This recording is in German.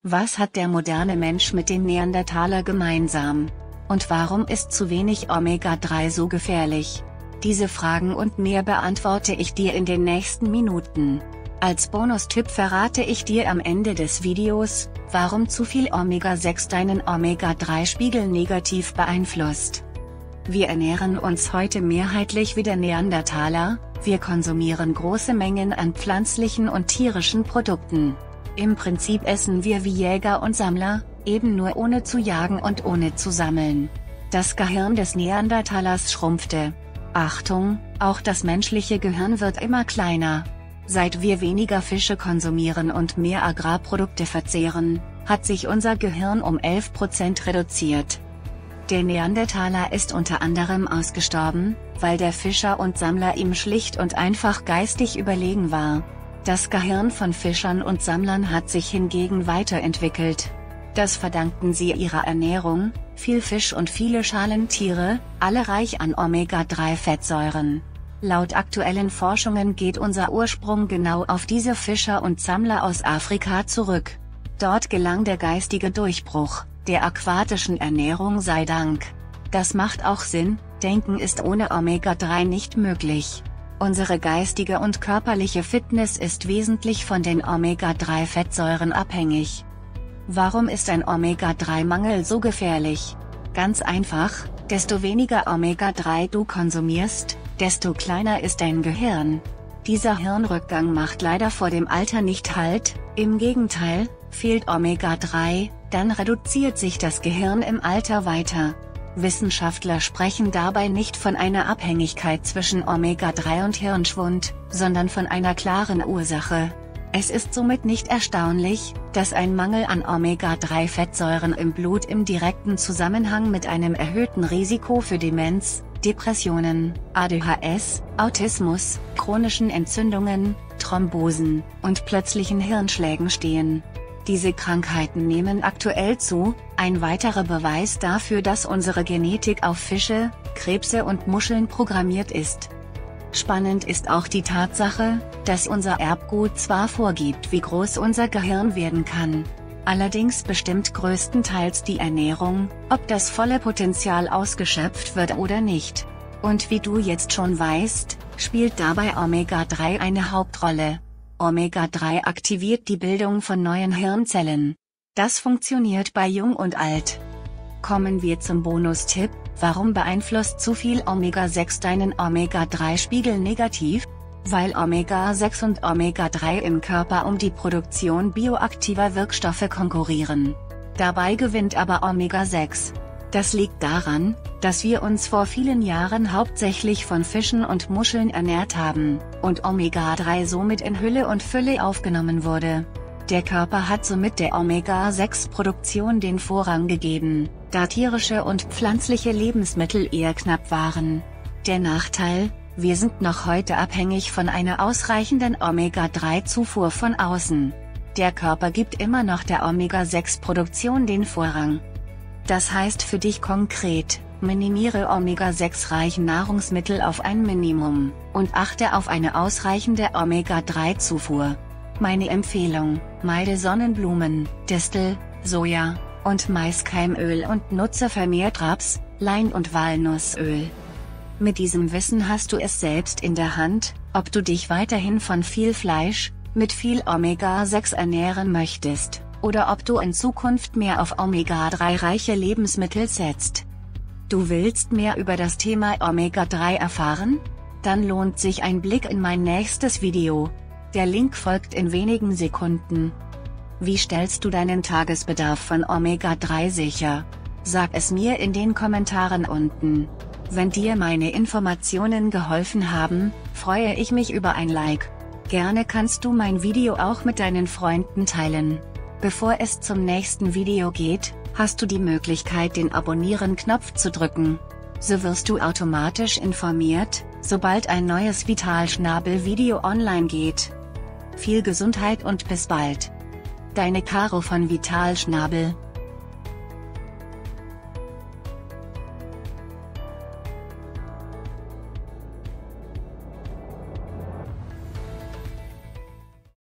Was hat der moderne Mensch mit den Neandertaler gemeinsam? Und warum ist zu wenig Omega-3 so gefährlich? Diese Fragen und mehr beantworte ich dir in den nächsten Minuten. Als Bonustipp verrate ich dir am Ende des Videos, warum zu viel Omega-6 deinen Omega-3-Spiegel negativ beeinflusst. Wir ernähren uns heute mehrheitlich wie der Neandertaler, wir konsumieren große Mengen an pflanzlichen und tierischen Produkten. Im Prinzip essen wir wie Jäger und Sammler, eben nur ohne zu jagen und ohne zu sammeln. Das Gehirn des Neandertalers schrumpfte. Achtung, auch das menschliche Gehirn wird immer kleiner. Seit wir weniger Fische konsumieren und mehr Agrarprodukte verzehren, hat sich unser Gehirn um 11% reduziert. Der Neandertaler ist unter anderem ausgestorben, weil der Fischer und Sammler ihm schlicht und einfach geistig überlegen war. Das Gehirn von Fischern und Sammlern hat sich hingegen weiterentwickelt. Das verdankten sie ihrer Ernährung, viel Fisch und viele Schalentiere, alle reich an Omega-3-Fettsäuren. Laut aktuellen Forschungen geht unser Ursprung genau auf diese Fischer und Sammler aus Afrika zurück. Dort gelang der geistige Durchbruch, der aquatischen Ernährung sei Dank. Das macht auch Sinn, Denken ist ohne Omega-3 nicht möglich. Unsere geistige und körperliche Fitness ist wesentlich von den Omega-3-Fettsäuren abhängig. Warum ist ein Omega-3-Mangel so gefährlich? Ganz einfach, desto weniger Omega-3 du konsumierst, desto kleiner ist dein Gehirn. Dieser Hirnrückgang macht leider vor dem Alter nicht Halt, im Gegenteil, fehlt Omega-3, dann reduziert sich das Gehirn im Alter weiter. Wissenschaftler sprechen dabei nicht von einer Abhängigkeit zwischen Omega-3 und Hirnschwund, sondern von einer klaren Ursache. Es ist somit nicht erstaunlich, dass ein Mangel an Omega-3-Fettsäuren im Blut im direkten Zusammenhang mit einem erhöhten Risiko für Demenz, Depressionen, ADHS, Autismus, chronischen Entzündungen, Thrombosen und plötzlichen Hirnschlägen stehen. Diese Krankheiten nehmen aktuell zu, ein weiterer Beweis dafür, dass unsere Genetik auf Fische, Krebse und Muscheln programmiert ist. Spannend ist auch die Tatsache, dass unser Erbgut zwar vorgibt, wie groß unser Gehirn werden kann. Allerdings bestimmt größtenteils die Ernährung, ob das volle Potenzial ausgeschöpft wird oder nicht. Und wie du jetzt schon weißt, spielt dabei Omega-3 eine Hauptrolle. Omega-3 aktiviert die Bildung von neuen Hirnzellen. Das funktioniert bei Jung und Alt. Kommen wir zum Bonustipp: Warum beeinflusst zu viel Omega-6 deinen Omega-3-Spiegel negativ? Weil Omega-6 und Omega-3 im Körper um die Produktion bioaktiver Wirkstoffe konkurrieren. Dabei gewinnt aber Omega-6. Das liegt daran, dass wir uns vor vielen Jahren hauptsächlich von Fischen und Muscheln ernährt haben, und Omega-3 somit in Hülle und Fülle aufgenommen wurde. Der Körper hat somit der Omega-6-Produktion den Vorrang gegeben, da tierische und pflanzliche Lebensmittel eher knapp waren. Der Nachteil: Wir sind noch heute abhängig von einer ausreichenden Omega-3-Zufuhr von außen. Der Körper gibt immer noch der Omega-6-Produktion den Vorrang. Das heißt für dich konkret: Minimiere Omega-6-reichen Nahrungsmittel auf ein Minimum, und achte auf eine ausreichende Omega-3-Zufuhr. Meine Empfehlung: Meide Sonnenblumen, Distel, Soja und Maiskeimöl und nutze vermehrt Raps, Lein- und Walnussöl. Mit diesem Wissen hast du es selbst in der Hand, ob du dich weiterhin von viel Fleisch, mit viel Omega-6 ernähren möchtest, oder ob du in Zukunft mehr auf Omega-3-reiche Lebensmittel setzt. Du willst mehr über das Thema Omega-3 erfahren? Dann lohnt sich ein Blick in mein nächstes Video. Der Link folgt in wenigen Sekunden. Wie stellst du deinen Tagesbedarf von Omega-3 sicher? Sag es mir in den Kommentaren unten. Wenn dir meine Informationen geholfen haben, freue ich mich über ein Like. Gerne kannst du mein Video auch mit deinen Freunden teilen. Bevor es zum nächsten Video geht, hast du die Möglichkeit, den Abonnieren-Knopf zu drücken. So wirst du automatisch informiert, sobald ein neues Vitalschnabel-Video online geht. Viel Gesundheit und bis bald. Deine Caro von Vitalschnabel.